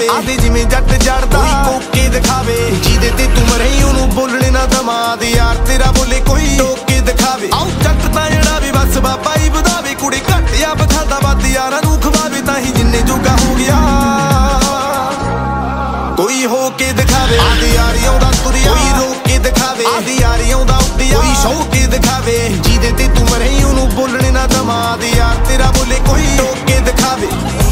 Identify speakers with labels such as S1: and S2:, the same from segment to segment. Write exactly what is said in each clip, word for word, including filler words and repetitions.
S1: आदे जिवें जट जड़दा कोई कोके दिखावे जिदे ते तू मरे ओनू बोलने ना दमाद यार तेरा बोले कोई टोके दिखावे आओ जट तां जड़ा वी बस बाबा ही वधावे कुड़े घट या बखादा वध यारां नू खवावे तां ही जिन्ने जोगा हो गया कोई होके दिखावे आदे यारी आउंदा तुरिया कोई रोक के दिखावे आदे यारी आउंदा उड्डिया कोई शौ के दिखावे जिदे ते तू मरे ओनू बोलने ना दमाद यार तेरा बोले कोई टोके दिखावे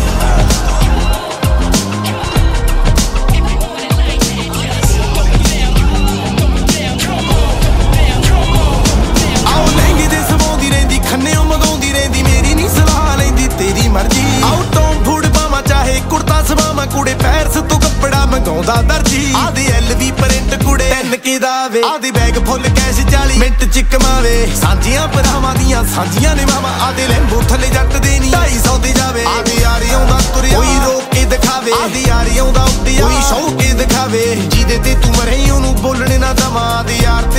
S1: कुड़े पैरस तू कपड़ा मंगाउंदा दर्जी आदे एलवी प्रिंट कुड़े तन के दावे आदे बैग फुल कैश चाली मिंट च कमावे सांझियां भरावां दियां सांझियां ने मावा आदे लैंबू थले जट दे नी ढाई सौ ते जावे आदे यारी आउंदा तुरिया कोई रोक के दिखावे आदे यारी आउंदा उड्डिया कोई शौ के दिखावे जिदे ते तू मरे ओनू बोलने ना दमाद यार